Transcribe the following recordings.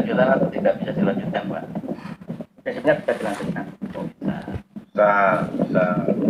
lanjutan atau tidak bisa dilanjutkan, Pak? Besoknya bisa dilanjutkan. Oh, bisa. Bisa.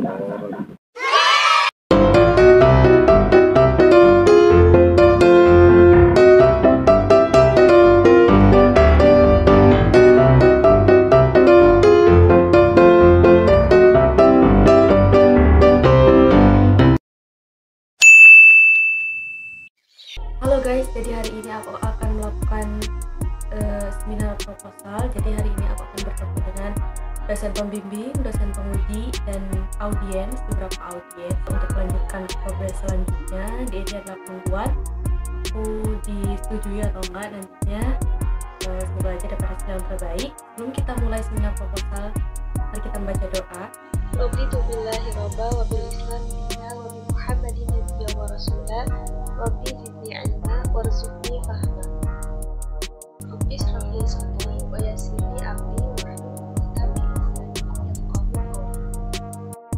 Halo guys, jadi hari ini aku akan melakukan seminar proposal. Jadi hari ini aku akan bertemu dengan dosen pembimbing, dosen penguji, dan audiens, beberapa audiens untuk melanjutkan progres selanjutnya. Dia adalah pembuat, aku disetujui atau enggak nantinya. Semoga aja dapat hasil yang terbaik. Sebelum kita mulai seminar proposal, mari kita membaca doa. Raditu billahi robba wa bil islam dina wa bi muhammadin nabiyya wa rasula rabbi zidni ilma warzuqni fahma rabbi ishrah li sadri wa yassir li amri wahlul 'uqdatam min lisani yafqahu qawli.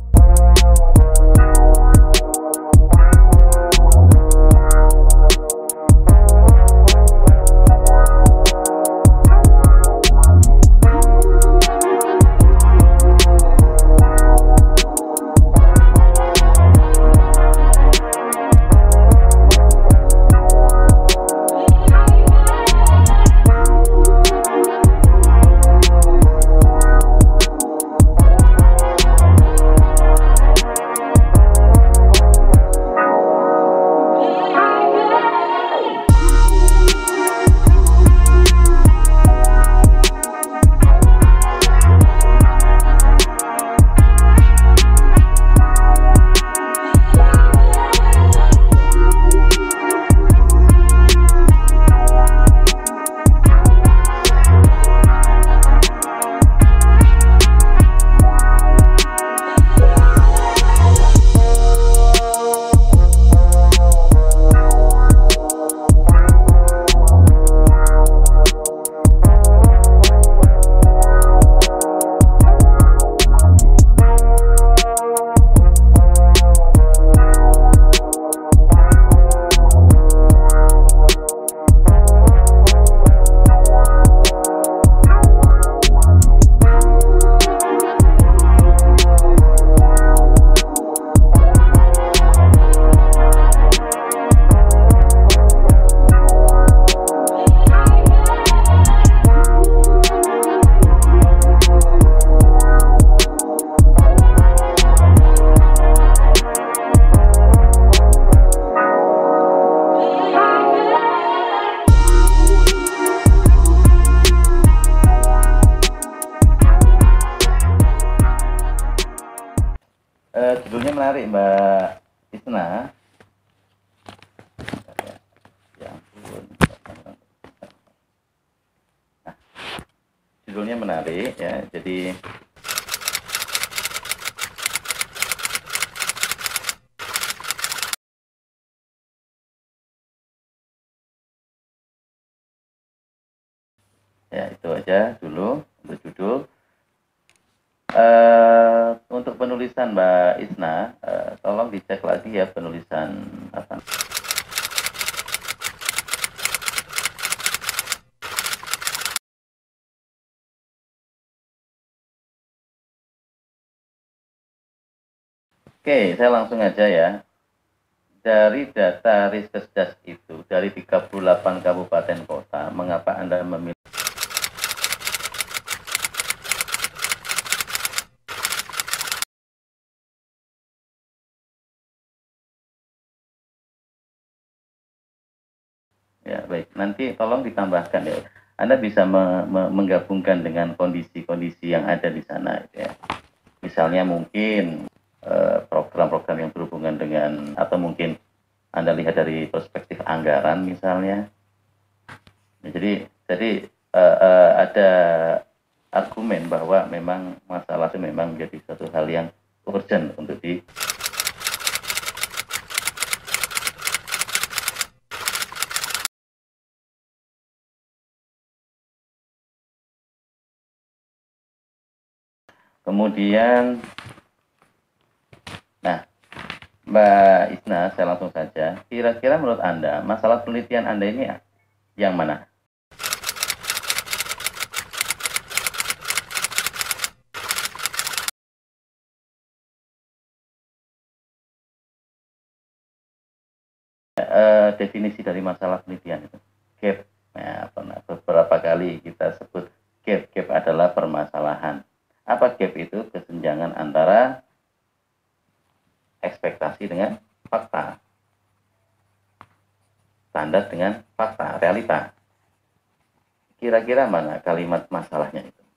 Judulnya menarik, Mbak Isna. Ya ampun. Nah, judulnya menarik ya. Jadi ya itu aja dulu untuk judul. Untuk penulisan Mbak Isna, tolong dicek lagi ya penulisan apa. Oke, saya langsung aja ya. Dari data Riskesdas itu, dari 38 kabupaten kota, mengapa Anda memilih? Ya, baik. Nanti tolong ditambahkan ya. Anda bisa menggabungkan dengan kondisi-kondisi yang ada di sana ya. Misalnya mungkin program-program yang berhubungan dengan, atau mungkin Anda lihat dari perspektif anggaran misalnya. Ya, jadi ada argumen bahwa memang masalah itu memang menjadi satu hal yang urgent untuk di kemudian. Nah, Mbak Isna, saya langsung saja. Kira-kira menurut Anda, masalah penelitian Anda ini yang mana? definisi dari masalah penelitian itu. Gap. Nah, beberapa kali kita sebut gap. Gap adalah permasalahan. Apa gap itu? Kesenjangan antara ekspektasi dengan fakta. Standar dengan fakta, realita. Kira-kira mana kalimat masalahnya itu?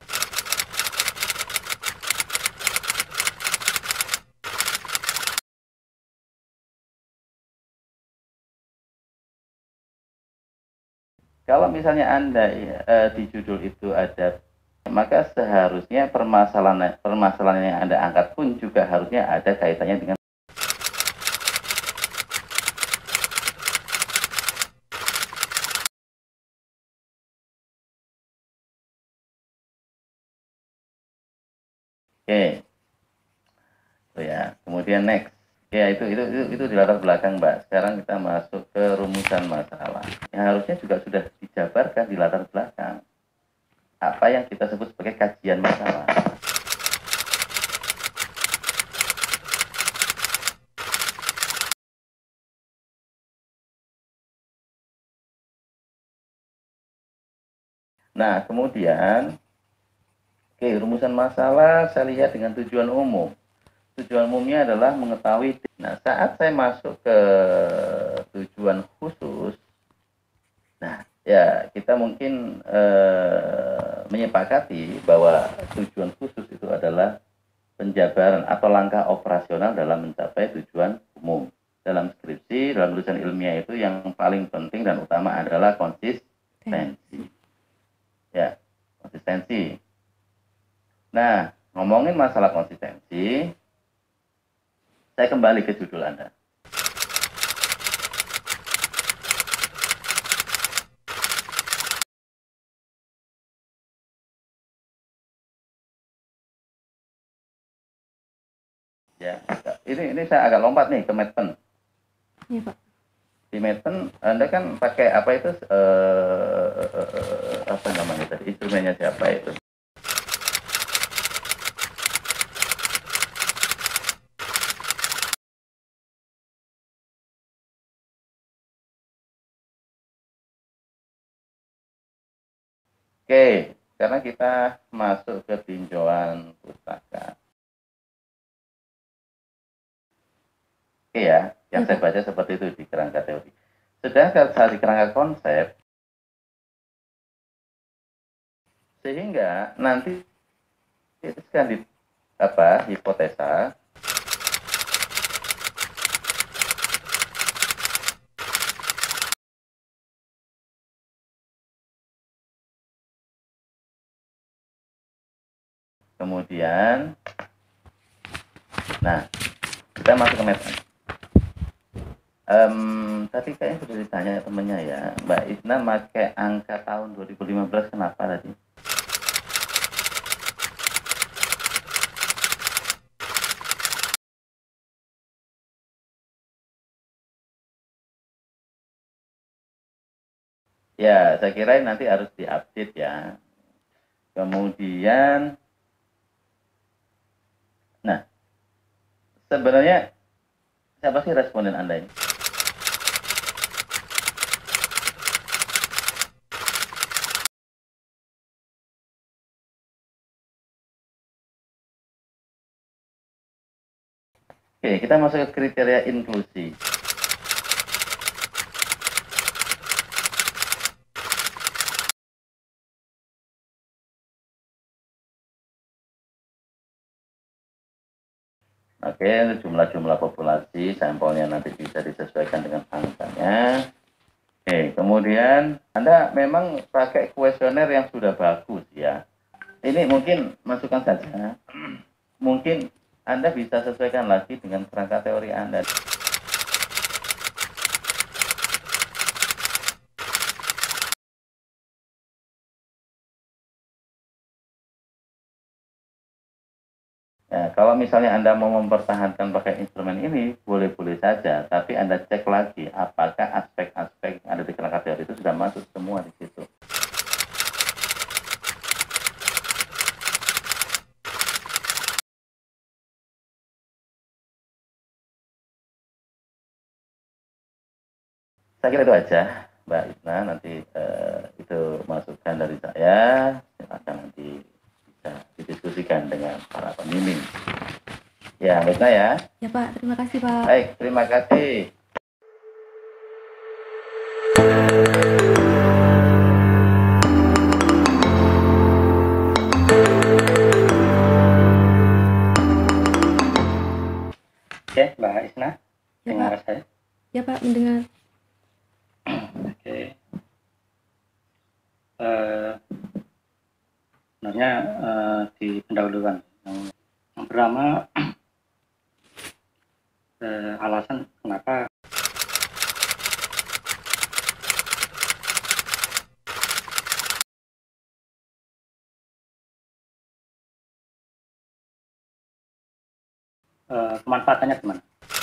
Kalau misalnya Anda di judul itu ada, maka seharusnya permasalahan yang Anda angkat pun juga harusnya ada kaitannya dengan. Oke, so, ya. Kemudian next, ya itu di latar belakang, Mbak. Sekarang kita masuk ke rumusan masalah. Yang harusnya juga sudah dijabarkan di latar belakang. Apa yang kita sebut sebagai kajian masalah. Nah, kemudian, oke, rumusan masalah saya lihat dengan tujuan umum. Tujuan umumnya adalah mengetahui. Nah, saat saya masuk ke tujuan khusus, nah, ya kita mungkin menyepakati bahwa tujuan khusus itu adalah penjabaran atau langkah operasional dalam mencapai tujuan umum. Dalam skripsi, dalam tulisan ilmiah itu yang paling penting dan utama adalah konsistensi. Ya, konsistensi. Nah, ngomongin masalah konsistensi, saya kembali ke judul Anda. Ya, ini saya agak lompat nih ke Medpen. Iya, Pak. Di Medpen Anda kan pakai apa itu apa namanya tadi, instrumennya siapa itu? Oke, karena kita masuk ke tinjauan pustaka. Oke ya, yang saya baca seperti itu di kerangka teori. Sedangkan saat di kerangka konsep, sehingga nanti itu kan di hipotesa. Kemudian, nah, kita masuk ke method. Tadi kayaknya sudah ditanya temennya ya, Mbak Isna pakai angka tahun 2015 kenapa tadi? Ya, saya kira nanti harus diupdate ya. Kemudian, nah, sebenarnya siapa sih responden Anda ini? Oke, kita masuk ke kriteria inklusi. Oke, jumlah populasi sampelnya nanti bisa disesuaikan dengan angkanya. Oke, kemudian Anda memang pakai kuesioner yang sudah bagus ya. Ini mungkin masukan saja. Mungkin Anda bisa sesuaikan lagi dengan kerangka teori Anda. Ya, kalau misalnya Anda mau mempertahankan pakai instrumen ini, boleh-boleh saja. Tapi Anda cek lagi, apakah aspek-aspek yang ada di kerangka teori itu sudah masuk semua di situ. Saya kira itu aja, Mbak Isna. Nanti itu masukan dari saya. Silakan nanti bisa didiskusikan dengan para pembimbing. Ya, Mbak Isna ya. Ya Pak, terima kasih Pak. Baik, terima kasih. Oke, Mbak Isna, Ya dengar Pak, saya. ya Pak, mendengar. Oke. Sebenarnya di pendahuluan yang pertama alasan kenapa kemanfaatannya gimana?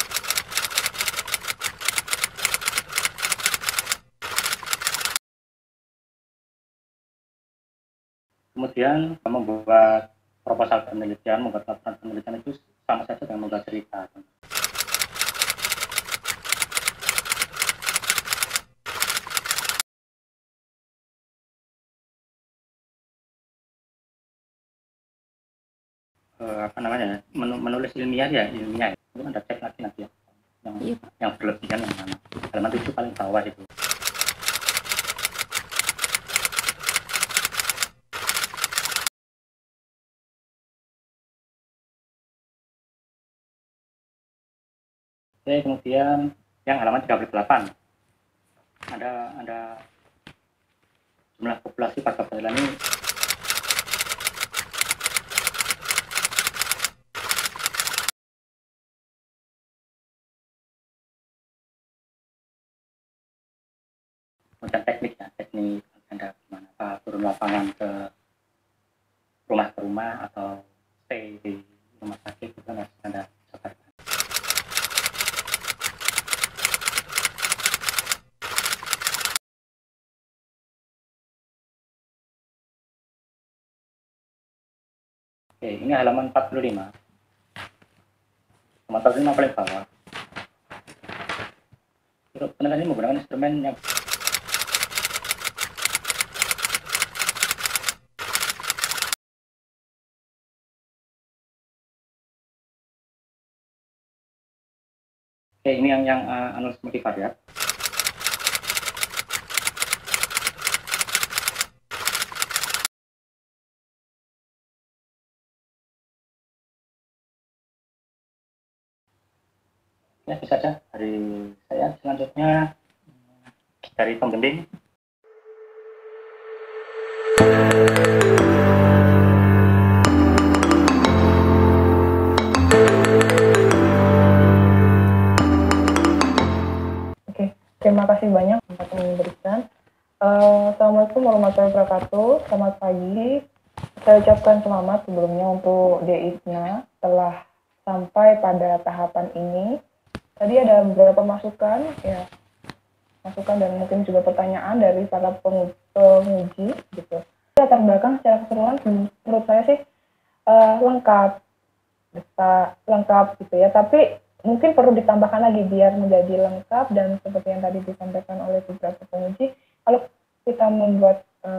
Kemudian membuat proposal penelitian, membuat laporan penelitian itu sama saja dengan membuat cerita. Apa namanya? Menulis ilmiah ya, ilmiah. Itu Anda cek lagi nanti ya. Iya Pak. Yang berlebihan yang mana? Halaman 7 paling bawah itu. Oke, kemudian yang halaman 38 ada jumlah populasi pada Thailand ini kemudian teknik Anda gimana Pak, turun lapangan ke rumah atau stay di rumah sakit itu kan harus Anda sampaikan. Oke, ini halaman 45. Halaman 45 paling bawah. Penelitian ini menggunakan instrumen yang Oke, ini yang analis multivariat. Ya, bisa saja dari saya. Selanjutnya dari pembimbing. Oke, terima kasih banyak untuk memberikan. Assalamualaikum warahmatullahi wabarakatuh. Selamat pagi. Saya ucapkan selamat sebelumnya untuk Deisna telah sampai pada tahapan ini. Tadi ada beberapa masukan, ya, masukan dan mungkin juga pertanyaan dari para penguji, gitu. Latar belakang secara keseluruhan menurut saya sih lengkap, lengkap gitu ya. Tapi mungkin perlu ditambahkan lagi biar menjadi lengkap dan seperti yang tadi disampaikan oleh beberapa penguji, kalau kita membuat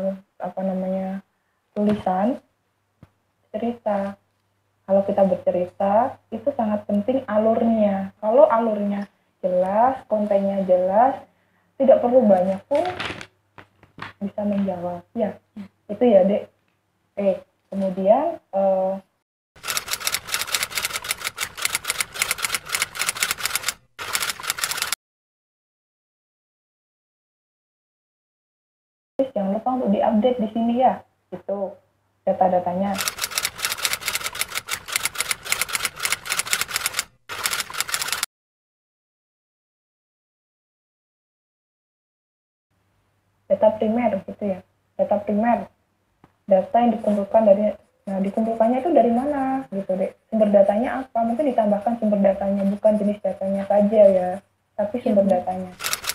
tulisan cerita. Kalau kita bercerita, itu sangat penting alurnya. Kalau alurnya jelas, kontennya jelas, tidak perlu banyak pun bisa menjawab. Ya, itu ya, Dek. Kemudian, jangan lupa untuk diupdate di sini ya. Itu data-datanya. Data primer gitu ya, data primer, data yang dikumpulkan dikumpulkannya itu dari mana gitu deh, sumber datanya apa, mungkin ditambahkan sumber datanya, bukan jenis datanya saja ya, tapi sumber datanya.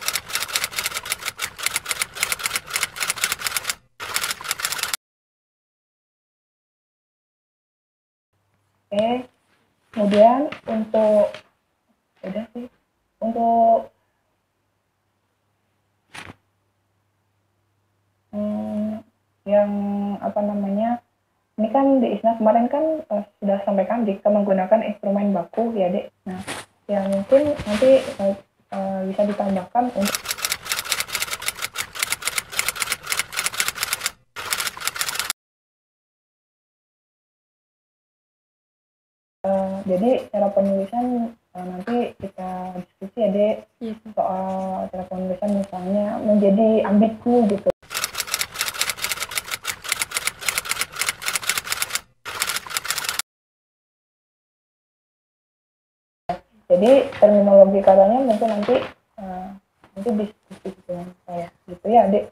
Kemudian untuk yang apa namanya, ini kan di ISNA kemarin kan sudah sampaikan jika menggunakan instrumen baku ya Dek. Nah, yang mungkin nanti bisa ditambahkan untuk jadi cara penulisan nanti kita diskusi ya Dek, soal cara penulisan misalnya menjadi ambigu gitu. Jadi terminologi katanya mungkin nanti diskusi dengan saya gitu ya Dek.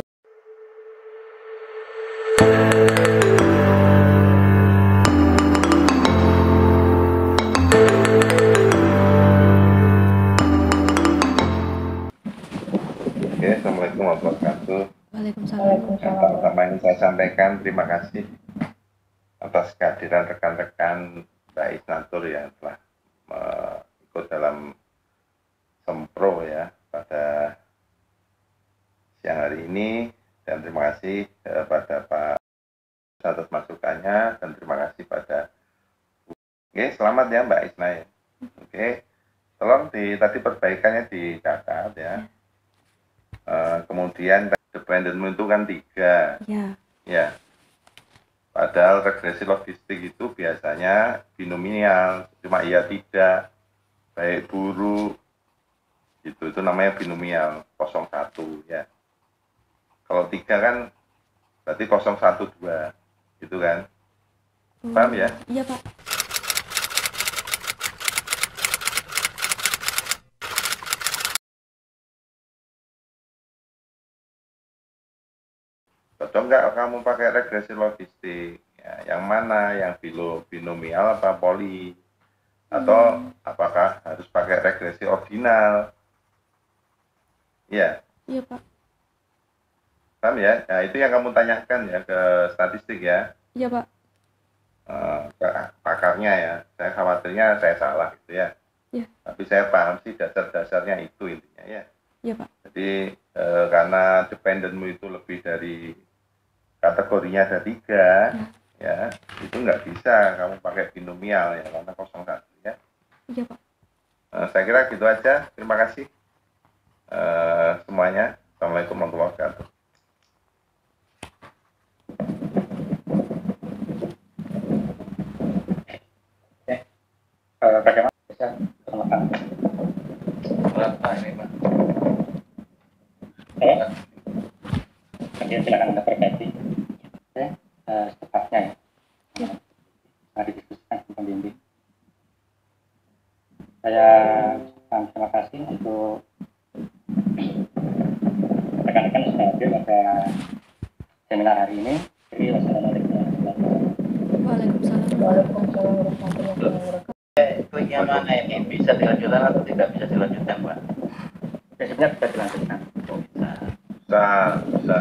Oke, Assalamualaikum warahmatullahi wabarakatuh. Waalaikumsalam. Yang pertama ingin saya sampaikan terima kasih atas kehadiran rekan-rekan Mbak Isnatur yang telah ikut dalam sempro ya pada siang hari ini, dan terima kasih pada Pak atas masukannya, dan terima kasih pada selamat ya Mbak Isna ya. Tolong tadi perbaikannya dicatat ya. Kemudian dependent itu kan 3 ya. Padahal regresi logistik itu biasanya binomial, cuma iya tidak, baik buruk, itu namanya binomial 01 ya. Kalau 3 kan berarti 012 gitu kan. Paham ya? Iya Pak. Cocok nggak kamu pakai regresi logistik? Ya, yang mana? Yang binomial apa poli? Atau apakah harus pakai regresi ordinal? Iya. Iya Pak. Paham ya? Nah, itu yang kamu tanyakan ya ke statistik ya. Iya Pak. Ke pakarnya ya. Saya khawatirnya saya salah gitu ya. Iya. Tapi saya paham sih dasar-dasarnya itu intinya ya. Iya Pak. Jadi karena dependentmu itu lebih dari kategorinya ada 3 ya, itu nggak bisa kamu pakai binomial ya, karena 01 ya. Iya Pak. Saya kira gitu aja. Terima kasih semuanya. Assalamualaikum warahmatullahi wabarakatuh. Bagaimana bisa pertemukan? Berapa ini Pak? Oke, silakan Anda perbaiki. Secepatnya ya. Mari diskusikan dengan pembimbing. Saya ucapkan terima kasih untuk rekan-rekan yang sudah hadir pada seminar hari ini. Jadi wassalamualaikum warahmatullahi wabarakatuh. Waalaikumsalam. Waalaikumsalam warahmatullahi wabarakatuh. Kliknya mana ini? Bisa dilanjutkan atau tidak bisa dilanjutkan Pak? Sebenarnya bisa dilanjutkan. Oh, bisa. Bisa.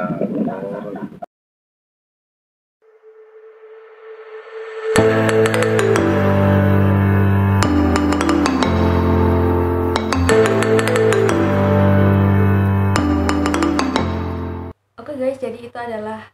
Oke guys, jadi itu adalah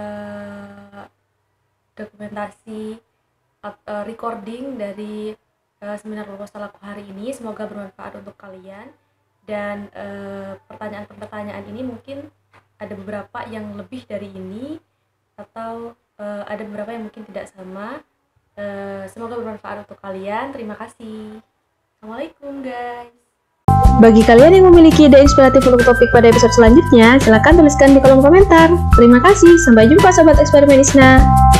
dokumentasi recording dari seminar proposal aku hari ini. Semoga bermanfaat untuk kalian, dan pertanyaan-pertanyaan ini mungkin ada beberapa yang lebih dari ini, atau ada beberapa yang mungkin tidak sama. Semoga bermanfaat untuk kalian. Terima kasih. Assalamualaikum guys. Bagi kalian yang memiliki ide inspiratif untuk topik pada episode selanjutnya, silakan tuliskan di kolom komentar. Terima kasih, sampai jumpa Sobat Eksperimen ISNA.